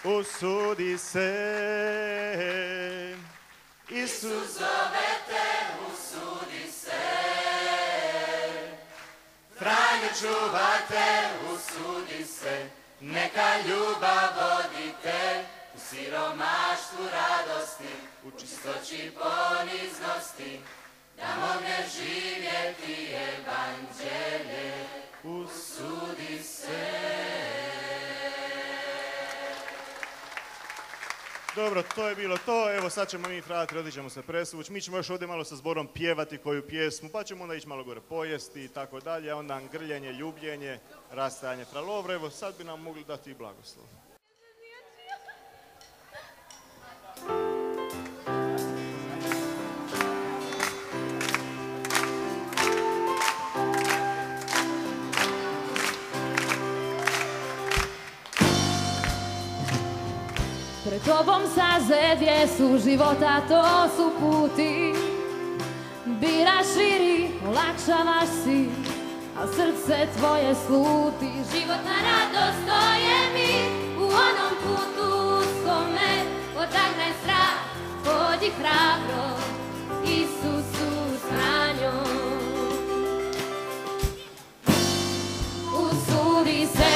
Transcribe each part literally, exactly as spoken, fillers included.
Usudi se, Isus zove te, usudi se. Franjo čuva te, usudi se. Neka ljubav vodi te u siromaštvu radosti, u čistoći poniznosti, da mogne živjeti evanđelje. Usudi se. Dobro, to je bilo to. Evo sad ćemo mi, fratri, otići ćemo se presvući. Mi ćemo još ovdje malo sa zborom pjevati koju pjesmu, pa ćemo onda ići malo gore pojesti i tako dalje. Onda grljenje, ljubljenje, rastajanje fralovra. Evo sad bi nam mogli dati i blagoslov. Pred tobom staze dvije su života, to su puti. Biraš širi, olakšavaš si, a srce tvoje sluti. Životna radost, to je mi u onom putu uskome. Odagnaj strah, pođi hrabro, Isusu s Franjom. Usudi se.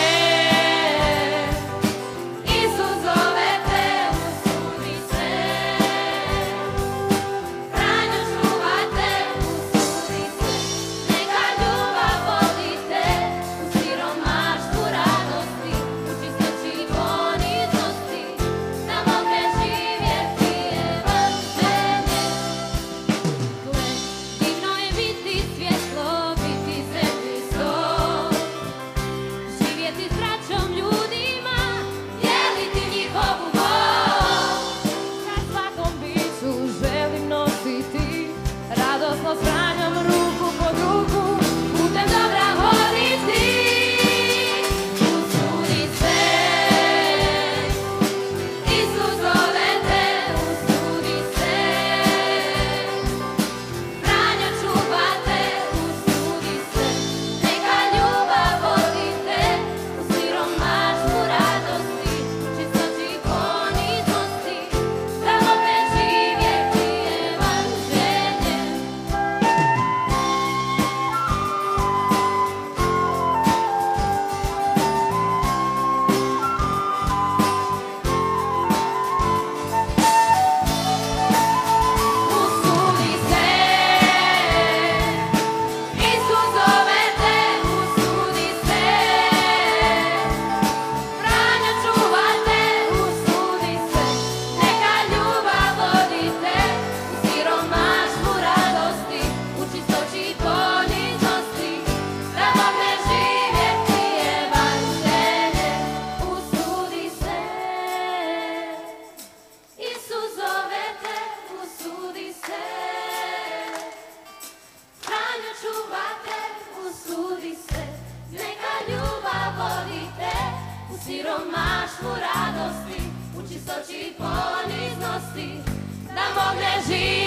Siromaštvu radosti, u čistoći poniznosti, da mogne živjeti